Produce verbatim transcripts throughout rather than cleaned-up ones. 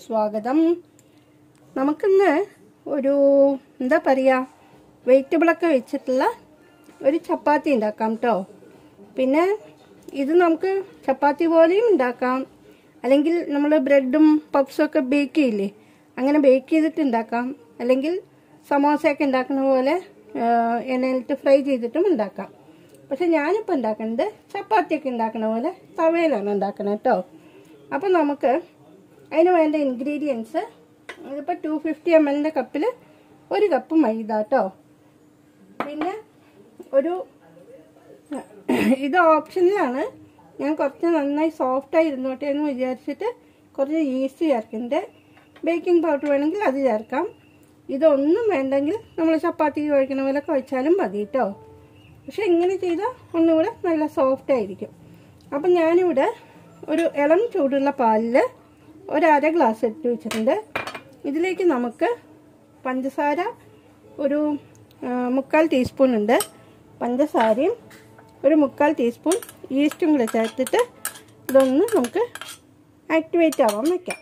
സ്വാഗതം. നമുക്കിന്ന് ഒരു എന്താ പറയുക വെജിറ്റബിളൊക്കെ വെച്ചിട്ടുള്ള ഒരു ചപ്പാത്തി ഉണ്ടാക്കാം കേട്ടോ. പിന്നെ ഇത് നമുക്ക് ചപ്പാത്തി പോലെയും ഉണ്ടാക്കാം, അല്ലെങ്കിൽ നമ്മൾ ബ്രെഡും പപ്സും ഒക്കെ ബേക്ക് ചെയ്യില്ലേ, അങ്ങനെ ബേക്ക് ചെയ്തിട്ട് ഉണ്ടാക്കാം, അല്ലെങ്കിൽ സമോസയൊക്കെ ഉണ്ടാക്കുന്ന പോലെ എണ്ണയിലിട്ട് ഫ്രൈ ചെയ്തിട്ടും ഉണ്ടാക്കാം. പക്ഷെ ഞാനിപ്പോൾ ഉണ്ടാക്കുന്നത് ചപ്പാത്തിയൊക്കെ ഉണ്ടാക്കുന്ന പോലെ തവയിലാണ് ഉണ്ടാക്കുന്നത് കേട്ടോ. അപ്പോൾ നമുക്ക് അതിന് വേണ്ട ഇൻഗ്രീഡിയൻസ് ഇതിപ്പോൾ ടു ഫിഫ്റ്റി എം എല്ലിൻ്റെ കപ്പിൽ ഒരു കപ്പ് മൈദ കേട്ടോ. പിന്നെ ഒരു ഇത് ഓപ്ഷനിലാണ്, ഞാൻ കുറച്ച് നന്നായി സോഫ്റ്റായി ഇരുന്നോട്ടെ എന്ന് വിചാരിച്ചിട്ട് കുറച്ച് ഈസ്റ്റ് ചേർക്കുന്നുണ്ട്. ബേക്കിംഗ് പൗഡർ വേണമെങ്കിൽ അത് ചേർക്കാം. ഇതൊന്നും വേണ്ടെങ്കിൽ നമ്മൾ ചപ്പാത്തി കുഴക്കുന്ന പോലെ കുഴച്ചാലും മതി കേട്ടോ. പക്ഷെ ഇങ്ങനെ ചെയ്താൽ ഒന്നുകൂടെ നല്ല സോഫ്റ്റ് ആയിരിക്കും. അപ്പം ഞാനിവിടെ ഒരു ഇളം ചൂടുള്ള പാലിൽ ഒരു അര ഗ്ലാസ് ഇട്ട് വെച്ചിട്ടുണ്ട്. ഇതിലേക്ക് നമുക്ക് പഞ്ചസാര ഒരു മുക്കാൽ ടീസ്പൂൺ ഉണ്ട്, പഞ്ചസാരയും ഒരു മുക്കാൽ ടീസ്പൂൺ ഈസ്റ്റും കൂടെ ചേർത്തിട്ട് ഇതൊന്ന് നമുക്ക് ആക്ടിവേറ്റ് ആവാൻ വയ്ക്കാം.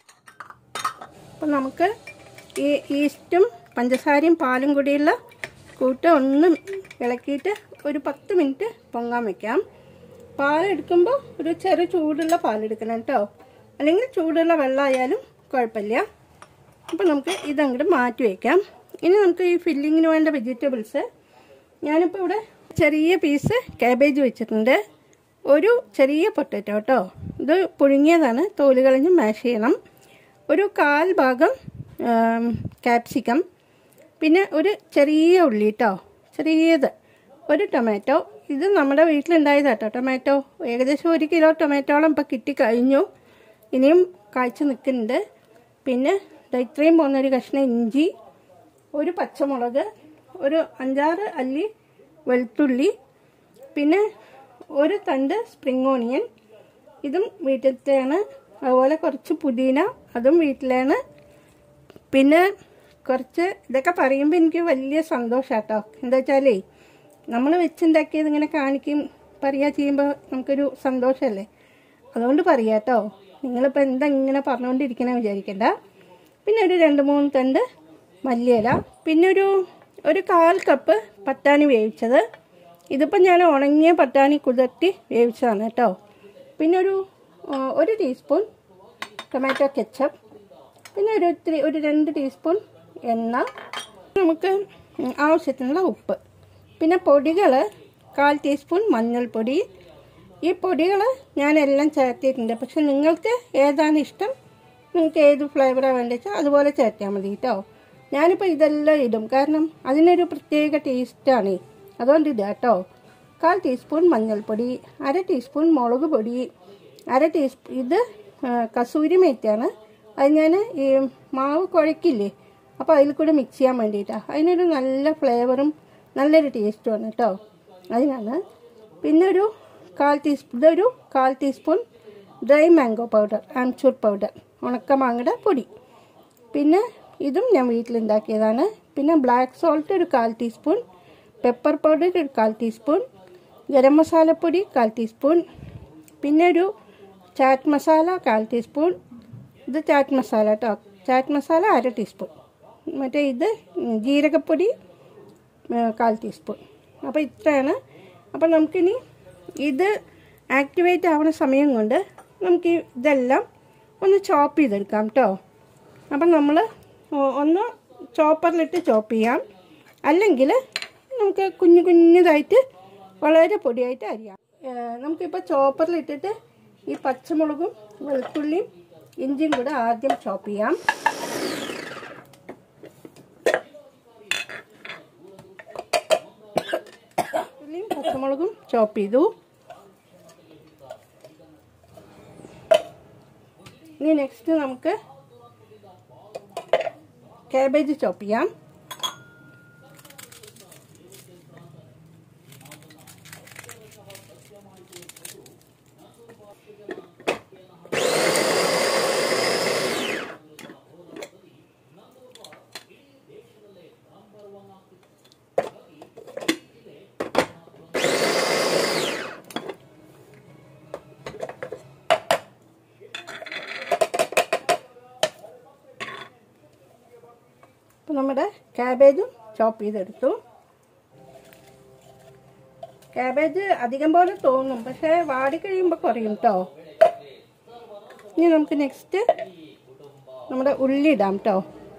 അപ്പം നമുക്ക് ഈ ഈസ്റ്റും പഞ്ചസാരയും പാലും കൂടിയുള്ള കൂട്ട് ഒന്ന് ഇളക്കിയിട്ട് ഒരു പത്ത് മിനിറ്റ് പൊങ്ങാൻ വയ്ക്കാം. പാലെടുക്കുമ്പോൾ ഒരു ചെറു ചൂടുള്ള പാലെടുക്കണം കേട്ടോ, അല്ലെങ്കിൽ ചൂടുള്ള വെള്ളമായാലും കുഴപ്പമില്ല. അപ്പോൾ നമുക്ക് ഇതങ്ങോട്ട് മാറ്റി വയ്ക്കാം. ഇനി നമുക്ക് ഈ ഫില്ലിങ്ങിന് വേണ്ട വെജിറ്റബിൾസ്, ഞാനിപ്പോൾ ഇവിടെ ചെറിയ പീസ് കാബേജ് വെച്ചിട്ടുണ്ട്, ഒരു ചെറിയ പൊട്ടറ്റോ കേട്ടോ, ഇത് പുഴുങ്ങിയതാണ്, തോല് കളഞ്ഞ് മാഷ് ചെയ്യണം, ഒരു കാൽ ഭാഗം ക്യാപ്സിക്കം, പിന്നെ ഒരു ചെറിയ ഉള്ളി കേട്ടോ, ചെറിയത്, ഒരു ടൊമാറ്റോ, ഇത് നമ്മുടെ വീട്ടിലുണ്ടായതാട്ടോ ടൊമാറ്റോ, ഏകദേശം ഒരു കിലോ ടൊമാറ്റോളം ഇപ്പോൾ കിട്ടിക്കഴിഞ്ഞു, ഇനിയും കായ്ച്ച് നിൽക്കുന്നുണ്ട്. പിന്നെ ഇത്രയും പോകുന്നൊരു കഷ്ണം ഇഞ്ചി, ഒരു പച്ചമുളക്, ഒരു അഞ്ചാറ് അല്ലി വെളുത്തുള്ളി, പിന്നെ ഒരു തണ്ട് സ്പ്രിംഗ് ഓണിയൻ, ഇതും വീട്ടിലത്തെയാണ്. അതുപോലെ കുറച്ച് പുതിന, അതും വീട്ടിലാണ്. പിന്നെ കുറച്ച് ഇതൊക്കെ പറയുമ്പോൾ എനിക്ക് വലിയ സന്തോഷം കേട്ടോ. എന്താ വെച്ചാലേ നമ്മൾ വെച്ചുണ്ടാക്കിയത് ഇങ്ങനെ കാണിക്കും പറയുക ചെയ്യുമ്പോൾ നമുക്കൊരു സന്തോഷമല്ലേ, അതുകൊണ്ട് പറയാം കേട്ടോ. നിങ്ങളിപ്പോൾ എന്താ ഇങ്ങനെ പറഞ്ഞുകൊണ്ടിരിക്കണ വിചാരിക്കണ്ട. പിന്നെ ഒരു രണ്ട് മൂന്ന് തണ്ട് മല്ലിയില, പിന്നെ ഒരു ഒരു കാൽ കപ്പ് പട്ടാണി വേവിച്ചത്, ഇതിപ്പോൾ ഞാൻ ഉണങ്ങിയ പട്ടാണി കുതിർത്തി വേവിച്ചതാണ് കേട്ടോ. പിന്നെ ഒരു ഒരു ടീസ്പൂൺ ടൊമാറ്റോ കെച്ചപ്പ്, പിന്നെ ഒരു ഇത്തിരി ഒരു രണ്ട് ടീസ്പൂൺ എണ്ണ, നമുക്ക് ആവശ്യത്തിനുള്ള ഉപ്പ്, പിന്നെ പൊടികൾ കാൽ ടീസ്പൂൺ മഞ്ഞൾപ്പൊടി. ഈ പൊടികൾ ഞാനെല്ലാം ചേർത്തിട്ടുണ്ട്, പക്ഷെ നിങ്ങൾക്ക് ഏതാണ് ഇഷ്ടം, നിങ്ങൾക്ക് ഏത് ഫ്ലേവറാണ് വേണ്ടത് വെച്ചാൽ അതുപോലെ ചേർത്താൽ മതി കേട്ടോ. ഞാനിപ്പോൾ ഇതെല്ലാം ഇടും, കാരണം അതിനൊരു പ്രത്യേക ടേസ്റ്റാണ്, അതുകൊണ്ട് ഇടുക കേട്ടോ. കാൽ ടീസ്പൂൺ മഞ്ഞൾപ്പൊടി, അര ടീസ്പൂൺ മുളക് പൊടി, അര ടീസ്പൂൺ ഇത് കസൂരി മേത്തിയാണ്, അത് ഞാൻ ഈ മാവ് കുഴക്കില്ലേ അപ്പോൾ അതിൽ കൂടെ മിക്സ് ചെയ്യാൻ വേണ്ടിയിട്ടാണ്, അതിനൊരു നല്ല ഫ്ലേവറും നല്ലൊരു ടേസ്റ്റുമാണ് കേട്ടോ, അതിനാണ്. പിന്നെ ഒരു കാൽ ടീസ്പൂൺ ഇതൊരു കാൽ teaspoon dry mango powder, amchur powder, ഉണക്ക മാങ്ങയുടെ പൊടി, പിന്നെ ഇതും ഞാൻ വീട്ടിലുണ്ടാക്കിയതാണ്. പിന്നെ ബ്ലാക്ക് സോൾട്ട് ഒരു കാൽ ടീസ്പൂൺ, പെപ്പർ പൗഡർ ഒരു കാൽ ടീസ്പൂൺ, ഗരം മസാലപ്പൊടി കാൽ ടീസ്പൂൺ, പിന്നെ ഒരു ചാറ്റ് മസാല കാൽ ടീസ്പൂൺ, ഇത് ചാറ്റ് മസാല കേട്ടോ, ചാറ്റ് മസാല അര ടീസ്പൂൺ, മറ്റേ ഇത് ജീരകപ്പൊടി കാൽ ടീസ്പൂൺ. അപ്പോൾ ഇത്രയാണ്. അപ്പോൾ നമുക്കിനി ഇത് ആക്ടിവേറ്റ് ആവുന്ന സമയം കൊണ്ട് നമുക്ക് ഇതെല്ലാം ഒന്ന് ചോപ്പ് ചെയ്തെടുക്കാം കേട്ടോ. അപ്പം നമ്മൾ ഒന്ന് ചോപ്പറിലിട്ട് ചോപ്പ് ചെയ്യാം, അല്ലെങ്കിൽ നമുക്ക് കുഞ്ഞു കുഞ്ഞതായിട്ട് വളരെ പൊടിയായിട്ട് അരിയാം. നമുക്കിപ്പോൾ ചോപ്പറിലിട്ടിട്ട് ഈ പച്ചമുളകും വെളുത്തുള്ളിയും ഇഞ്ചിയും കൂടെ ആദ്യം ചോപ്പ് ചെയ്യാം. ഉള്ളിയും പച്ചമുളകും ചോപ്പ് ചെയ്തു. ഇനി നെക്സ്റ്റ് നമുക്ക് കാബേജ് ചോപ്പ് ചെയ്യാം. നമ്മുടെ ക്യാബേജും ചോപ്പ് ചെയ്തെടുത്തു. ക്യാബേജ് അധികം പോലെ തോന്നും, പക്ഷേ വാടി കഴിയുമ്പോൾ കുറയും കേട്ടോ. ഇനി നമുക്ക് നെക്സ്റ്റ് നമ്മുടെ ഉള്ളി ഇടാം കേട്ടോ.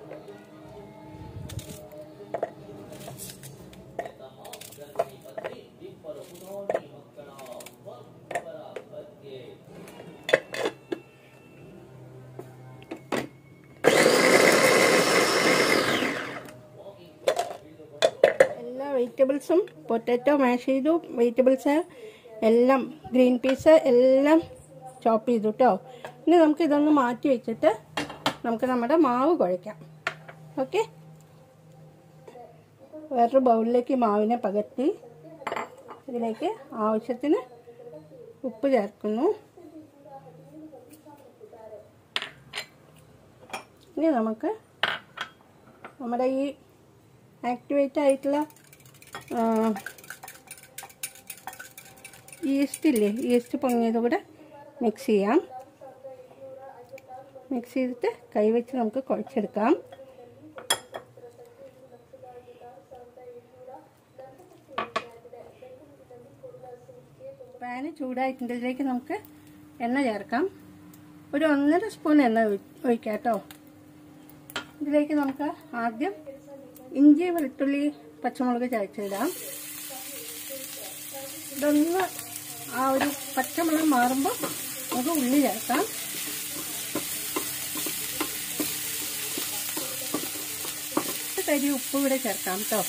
വെജിറ്റബിൾസും പൊട്ടാറ്റോ മാഷ് ചെയ്തു, വെജിറ്റബിൾസ് എല്ലാം ഗ്രീൻ പീസ് എല്ലാം ചോപ്പ് ചെയ്തു കേട്ടോ. ഇനി നമുക്ക് ഇതൊന്ന് മാറ്റി വെച്ചിട്ട് നമുക്ക് നമ്മുടെ മാവ് കുഴയ്ക്കാം. ഓക്കെ, വേറൊരു ബൗളിലേക്ക് മാവിനെ പകർത്തി ഇതിലേക്ക് ആവശ്യത്തിന് ഉപ്പ് ചേർക്കുന്നു. ഇനി നമുക്ക് നമ്മുടെ ഈ ആക്ടിവേറ്റ് ആയിട്ടുള്ള ഈസ്റ്റ് ഇല്ലേ, ഈസ്റ്റ് പൊങ്ങിയത് കൂടെ മിക്സ് ചെയ്യാം. മിക്സ് ചെയ്തിട്ട് കൈവച്ച് നമുക്ക് കുഴച്ചെടുക്കാം. പാന് ചൂടായിട്ടുണ്ട്. ഇതിലേക്ക് നമുക്ക് എണ്ണ ചേർക്കാം. ഒരു ഒന്നര സ്പൂൺ എണ്ണ ഒഴിക്കാം കേട്ടോ. ഇതിലേക്ക് നമുക്ക് ആദ്യം ഇഞ്ചി, വെളുത്തുള്ളി, പച്ചമുളക് ചതച്ചിടാം. ഇതൊന്ന് ആ ഒരു പച്ചമുളക് മാറുമ്പോൾ നമുക്ക് ഉള്ളി ചേർക്കാം. തരി ഉപ്പ് കൂടെ ചേർക്കാം കേട്ടോ.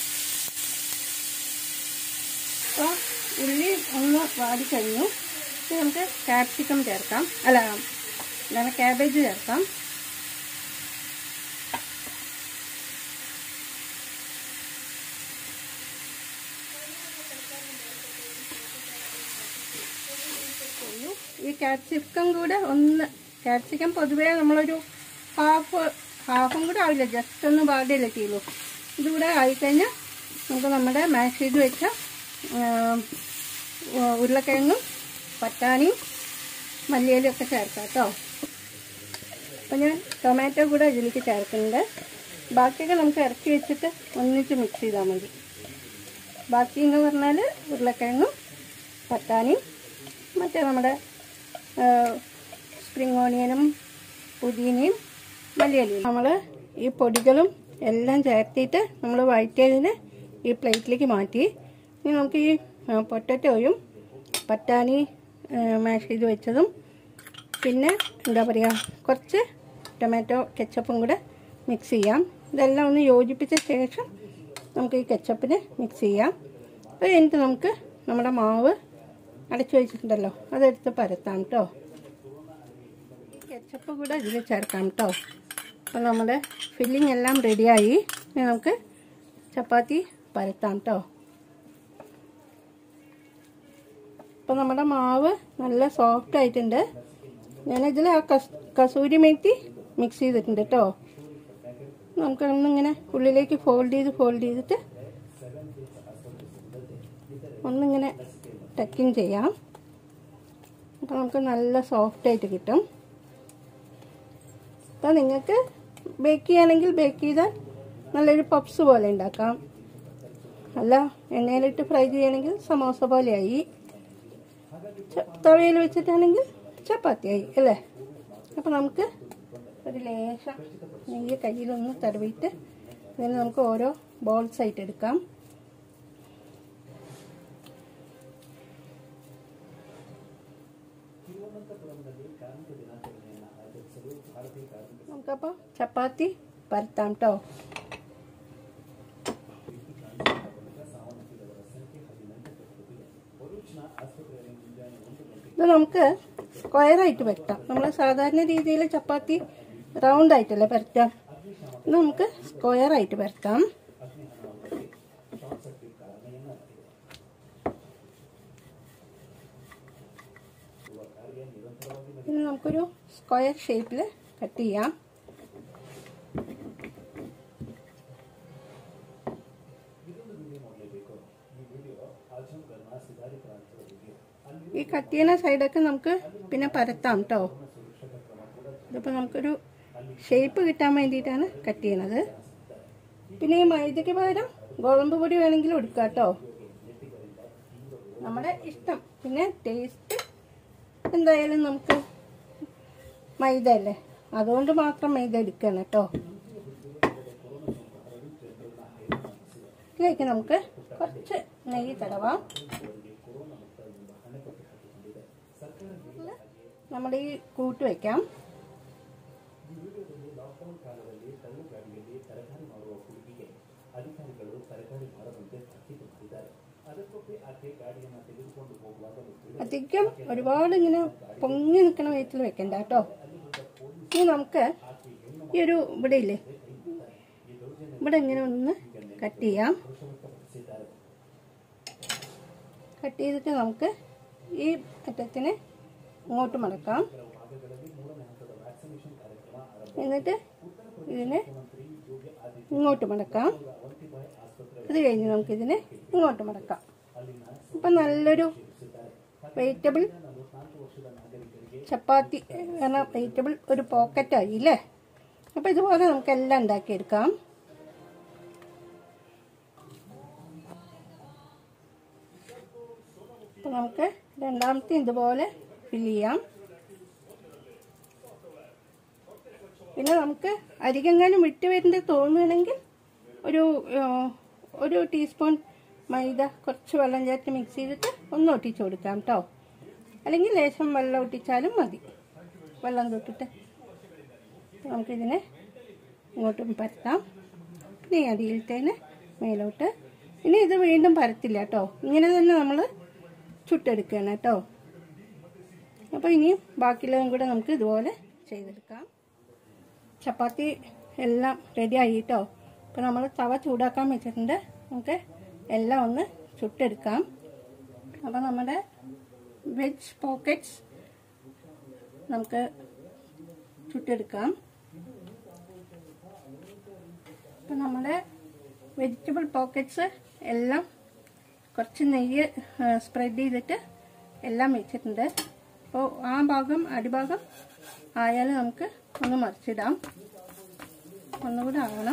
അപ്പോൾ ഉള്ളി ഒന്ന് വാടിക്കഴിഞ്ഞു. നമുക്ക് ക്യാപ്സിക്കം ചേർക്കാം, അല്ല എന്താണ് ക്യാബേജ് ചേർക്കാം. ഈ ക്യാപ്സിക്കം കൂടെ ഒന്ന്, ക്യാപ്സിക്കം പൊതുവേ നമ്മളൊരു ഹാഫ് ഹാഫും കൂടെ ആവില്ല, ജസ്റ്റ് ഒന്ന് പാടിയല്ലേ ചെയ്യുള്ളൂ. ഇതുകൂടെ ആയിക്കഴിഞ്ഞാൽ നമുക്ക് നമ്മുടെ മാഷ് ചെയ്ത് വെച്ച ഉരുളക്കിഴങ്ങും പട്ടാണിയും മല്ലിയിലും ഒക്കെ ചേർക്കാം കേട്ടോ. അപ്പം ഞാൻ ടൊമാറ്റോ കൂടെ ഇതിലേക്ക് ചേർക്കുന്നുണ്ട്. ബാക്കിയൊക്കെ നമുക്ക് ഇറക്കി വെച്ചിട്ട് ഒന്നിച്ച് മിക്സ് ചെയ്താൽ മതി. ബാക്കി എന്ന് പറഞ്ഞാൽ ഉരുളക്കിഴങ്ങും പട്ടാണിയും മറ്റേ നമ്മുടെ സ്പ്രിംഗ് ഓണിയനും പുതിനയും മല്ലിയിലയും നമ്മൾ ഈ പൊടികളും എല്ലാം ചേർത്തിട്ട് നമ്മൾ വഴറ്റിയതിന് ഈ പ്ലേറ്റിലേക്ക് മാറ്റി. ഇനി നമുക്ക് ഈ പൊട്ടറ്റോയും പട്ടാണി മാഷ് ചെയ്ത് വെച്ചതും പിന്നെ എന്താ പറയുക കുറച്ച് ടൊമാറ്റോ കെച്ചപ്പും കൂടെ മിക്സ് ചെയ്യാം. ഇതെല്ലാം ഒന്ന് യോജിപ്പിച്ച ശേഷം നമുക്ക് ഈ കെച്ചപ്പിന് മിക്സ് ചെയ്യാം. അത് കഴിഞ്ഞിട്ട് നമുക്ക് നമ്മുടെ മാവ് അടച്ചു വെച്ചിട്ടുണ്ടല്ലോ അതെടുത്ത് പരത്താം കേട്ടോ. കെച്ചപ്പ് കൂടെ ഇതിൽ ചേർക്കാം കേട്ടോ. അപ്പോൾ നമ്മുടെ ഫില്ലിംഗ് എല്ലാം റെഡിയായി. ഇനി നമുക്ക് ചപ്പാത്തി പരത്താം കേട്ടോ. അപ്പോൾ നമ്മുടെ മാവ് നല്ല സോഫ്റ്റ് ആയിട്ടുണ്ട്. ഞാനിതിൽ ആ കസ് കസൂരി മേത്തി മിക്സ് ചെയ്തിട്ടുണ്ട് കേട്ടോ. നമുക്കൊന്നിങ്ങനെ ഉള്ളിലേക്ക് ഫോൾഡ് ചെയ്ത് ഫോൾഡ് ചെയ്തിട്ട് ഒന്നിങ്ങനെ ടക്കിങ് ചെയ്യാം. അപ്പോൾ നമുക്ക് നല്ല സോഫ്റ്റായിട്ട് കിട്ടും. അപ്പോൾ നിങ്ങൾക്ക് ബേക്ക് ചെയ്യുകയാണെങ്കിൽ ബേക്ക് ചെയ്താൽ നല്ലൊരു പപ്സ് പോലെ ഉണ്ടാക്കാം. അല്ല എണ്ണയിലിട്ട് ഫ്രൈ ചെയ്യണമെങ്കിൽ സമോസ പോലെയായി. തവയിൽ വെച്ചിട്ടാണെങ്കിൽ ചപ്പാത്തിയായി അല്ലേ. അപ്പോൾ നമുക്ക് ഒരു ലേശം നെയ്യ് കയ്യിലൊന്ന് തടവിയിട്ട് ഇതിന് നമുക്ക് ഓരോ ബോൾസ് ആയിട്ട് എടുക്കാം. നമുക്കപ്പോൾ ചപ്പാത്തി പരത്താം കേട്ടോ. ഇത് നമുക്ക് സ്ക്വയറായിട്ട് പരത്താം. നമ്മൾ സാധാരണ രീതിയിൽ ചപ്പാത്തി റൗണ്ട് ആയിട്ടല്ലേ പരത്താം. ഇത് നമുക്ക് സ്ക്വയറായിട്ട് പരത്താം. ഇനി നമുക്കൊരു സ്ക്വയർ ഷേപ്പിൽ കട്ട് ചെയ്യാം. ഈ കട്ട് ചെയ്യുന്ന സൈഡൊക്കെ നമുക്ക് പിന്നെ പരത്താം കേട്ടോ. ഇതിപ്പോൾ നമുക്കൊരു ഷേപ്പ് കിട്ടാൻ വേണ്ടിയിട്ടാണ് കട്ട് ചെയ്യണത്. പിന്നെ ഈ മൈദയ്ക്ക് പകരം ഗോതമ്പ് പൊടി വേണമെങ്കിലും എടുക്കാം കേട്ടോ, നമ്മുടെ ഇഷ്ടം. പിന്നെ ടേസ്റ്റ് എന്തായാലും നമുക്ക് മൈദ അല്ലേ, അതുകൊണ്ട് മാത്രം മൈദ എടുക്കണം കേട്ടോ. ഇതിലേക്ക് നമുക്ക് കുറച്ച് നെയ്യ് തടവാം. നമ്മുടെ ഈ കൂട്ട് വയ്ക്കാം. അധികം ഒരുപാട് ഇങ്ങനെ പൊങ്ങി നിൽക്കുന്ന വെയിറ്റിൽ വെക്കണ്ട കേട്ടോ. ഇനി നമുക്ക് ഈ ഒരു ഇവിടെ ഇല്ലേ, ഇവിടെ ഇങ്ങനെ ഒന്ന് കട്ട് ചെയ്യാം. കട്ട് ചെയ്തിട്ട് നമുക്ക് ഈ അറ്റത്തിന് ഇങ്ങോട്ട് മടക്കാം. എന്നിട്ട് ഇതിനെ ഇങ്ങോട്ട് മടക്കാം. ഇത് കഴിഞ്ഞ് നമുക്കിതിനെ ഇങ്ങോട്ട് മടക്കാം. അപ്പം നല്ലൊരു വെജിറ്റബിൾ ചപ്പാത്തി എന്ന വെജിറ്റബിൾ ഒരു പോക്കറ്റായി അല്ലേ. അപ്പം ഇതുപോലെ നമുക്കെല്ലാം ഉണ്ടാക്കിയെടുക്കാം. അപ്പം നമുക്ക് രണ്ടാമത്തെ ഇതുപോലെ ഫില്ല് ചെയ്യാം. പിന്നെ നമുക്ക് അരികെങ്ങാനും വിട്ട് വരുന്നത് തോന്നുകയാണെങ്കിൽ ഒരു ഒരു ടീസ്പൂൺ മൈദ കുറച്ച് വെള്ളം ചേർത്ത് മിക്സ് ചെയ്തിട്ട് ഒന്ന് ഒട്ടിച്ച് കൊടുക്കാം കേട്ടോ. അല്ലെങ്കിൽ ലേശം വെള്ളം ഒട്ടിച്ചാലും മതി, വെള്ളം തൊട്ടിട്ട്. നമുക്കിതിനെ ഇങ്ങോട്ടും പരത്താം. ഇനി അടിയിലത്തേന് മേലോട്ട്. ഇനി ഇത് വീണ്ടും പരത്തില്ല കേട്ടോ, ഇങ്ങനെ തന്നെ നമ്മൾ ചുട്ടെടുക്കണം കേട്ടോ. അപ്പോൾ ഇനിയും ബാക്കിയുള്ളതും കൂടെ നമുക്ക് ഇതുപോലെ ചെയ്തെടുക്കാം. ചപ്പാത്തി എല്ലാം റെഡി ആയി കേട്ടോ. അപ്പോൾ നമ്മൾ തവ ചൂടാക്കാൻ വെച്ചിട്ടുണ്ട്. നമുക്ക് എല്ലാം ഒന്ന് ചുട്ടെടുക്കാം. അപ്പോൾ നമ്മുടെ വെജ് പോക്കറ്റ്സ് നമുക്ക് ചുട്ടെടുക്കാം. അപ്പോൾ നമ്മുടെ വെജിറ്റബിൾ പോക്കറ്റ്സ് എല്ലാം കുറച്ച് നെയ്യ് സ്പ്രെഡ് ചെയ്തിട്ട് എല്ലാം വെച്ചിട്ടുണ്ട്. അപ്പോൾ ആ ഭാഗം അടിഭാഗം ആയാലും നമുക്ക് ഒന്ന് മറിച്ചിടാം. ഒന്നുകൂടെ ആകണം.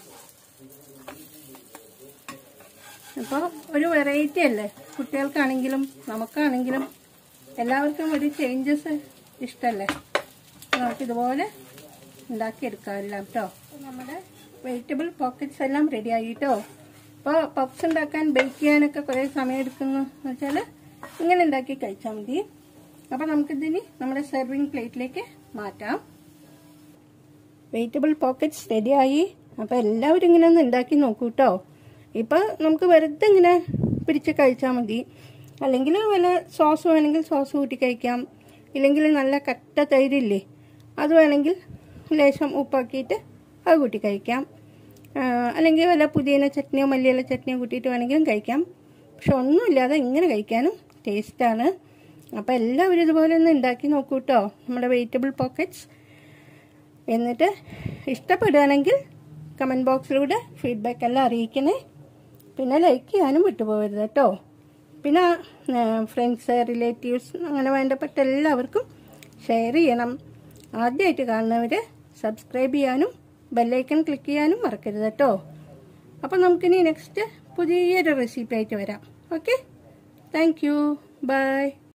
അപ്പോൾ ഒരു വെറൈറ്റി അല്ലേ, കുട്ടികൾക്കാണെങ്കിലും നമുക്കാണെങ്കിലും എല്ലാവർക്കും ഒരു ചേഞ്ചസ് ഇഷ്ടമല്ലേ. നമുക്കിതുപോലെ ഉണ്ടാക്കിയെടുക്കാം എല്ലാം കേട്ടോ. നമ്മുടെ വെജിറ്റബിൾ പോക്കറ്റ്സ് എല്ലാം റെഡി ആയി കേട്ടോ. അപ്പോൾ പപ്സ് ഉണ്ടാക്കാൻ ബേക്ക് ചെയ്യാനൊക്കെ കുറേ സമയം എടുക്കുന്നു എന്ന് വെച്ചാൽ ഇങ്ങനെ ഉണ്ടാക്കി കഴിച്ചാൽ മതി. അപ്പോൾ നമുക്കിതിനി നമ്മുടെ സെർവിങ് പ്ലേറ്റിലേക്ക് മാറ്റാം. വെജിറ്റബിൾ പോക്കറ്റ്സ് റെഡിയായി. അപ്പോൾ എല്ലാവരും ഇങ്ങനെ ഒന്ന് ഉണ്ടാക്കി നോക്കൂ കേട്ടോ. ഇപ്പോൾ നമുക്ക് വെറുതെ ഇങ്ങനെ പിടിച്ച് കഴിച്ചാൽ മതി. അല്ലെങ്കിൽ വല്ല സോസ് വേണമെങ്കിൽ സോസ് കൂട്ടി കഴിക്കാം. ഇല്ലെങ്കിൽ നല്ല കട്ട തൈരില്ലേ, അത് വേണമെങ്കിൽ ലേശം ഉപ്പാക്കിയിട്ട് അത് കൂട്ടി കഴിക്കാം. അല്ലെങ്കിൽ വല്ല പുതിന ചട്നിയോ മല്ലിയില ചട്നിയോ കൂട്ടിയിട്ട് വേണമെങ്കിലും കഴിക്കാം. പക്ഷെ ഒന്നുമില്ലാതെ ഇങ്ങനെ കഴിക്കാനും ടേസ്റ്റാണ്. അപ്പോൾ എല്ലാവരും ഇതുപോലെ ഒന്ന് ഉണ്ടാക്കി നോക്കൂ കേട്ടോ, നമ്മുടെ വെജിറ്റബിൾ പോക്കറ്റ്സ്. എന്നിട്ട് ഇഷ്ടപ്പെടുകയാണെങ്കിൽ കമൻറ്റ് ബോക്സിലൂടെ ഫീഡ്ബാക്ക് എല്ലാം അറിയിക്കണേ. പിന്നെ ലൈക്ക് ചെയ്യാനും വിട്ടുപോകരുത് കേട്ടോ. പിന്നെ ഫ്രണ്ട്സ്, റിലേറ്റീവ്സ്, അങ്ങനെ വേണ്ടപ്പെട്ട എല്ലാവർക്കും ഷെയർ ചെയ്യണം. ആദ്യമായിട്ട് കാണുന്നവർ സബ്സ്ക്രൈബ് ചെയ്യാനും ബെല്ലൈക്കൺ ക്ലിക്ക് ചെയ്യാനും മറക്കരുത് കേട്ടോ. അപ്പോൾ നമുക്കിനി നെക്സ്റ്റ് പുതിയൊരു റെസിപ്പി ആയിട്ട് വരാം. Okay, thank you, by.